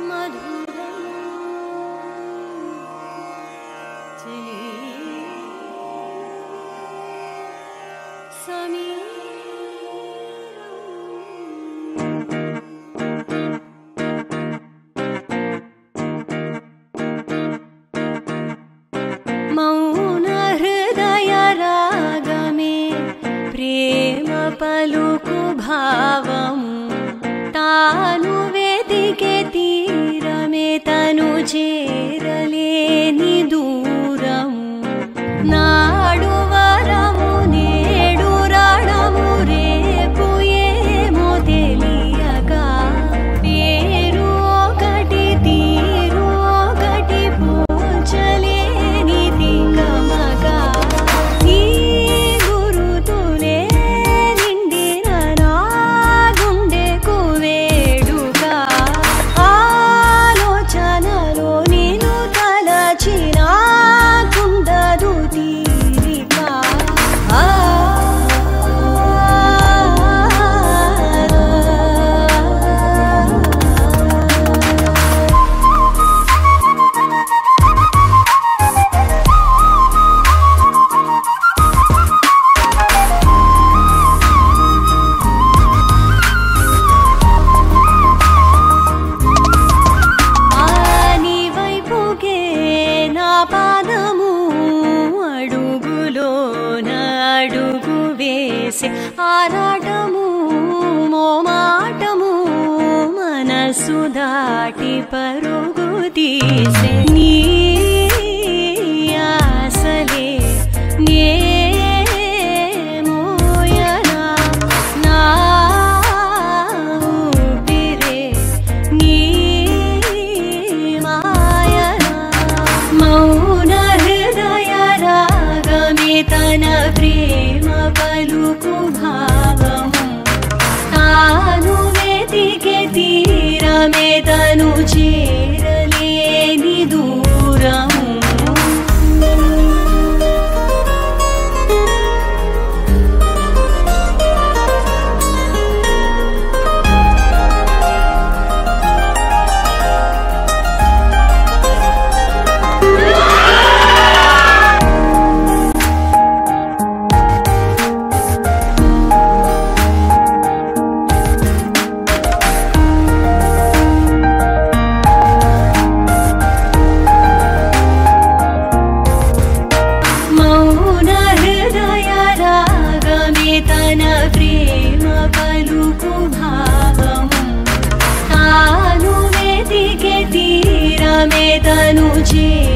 పలుకు భావం తాను వెతికే తీరమే తను చేరలేని దూరం నాడు వరము నేడు రణము రేపు ఏమో తెలియక పేరు ఒకటి తీరు ఒకటి పోల్చలేని తికమక ఈ గురుతులే నిండిన నా గుండెకు వేడుక ఆలోచనలో నిన్ను తలచిన కుండదు తీరిక నీ వైపుకే నా పాదము అడుగులోన అడుగు వేసే ఆరాటము మోమాటము మనసు దాటి పరుగు తీసే నీ ఆశలే నే మోయనా నా ఊపిరే నీ మాయనా మౌన హృదయ రాగమే తన ప్రేమ పలుకు భావము తాను వెతికే తీరమే తను చేరలేని దూరము మౌన హృదయ రాగమే తన ప్రేమ పలుకు భావము తాను వెతికే తీరమే తను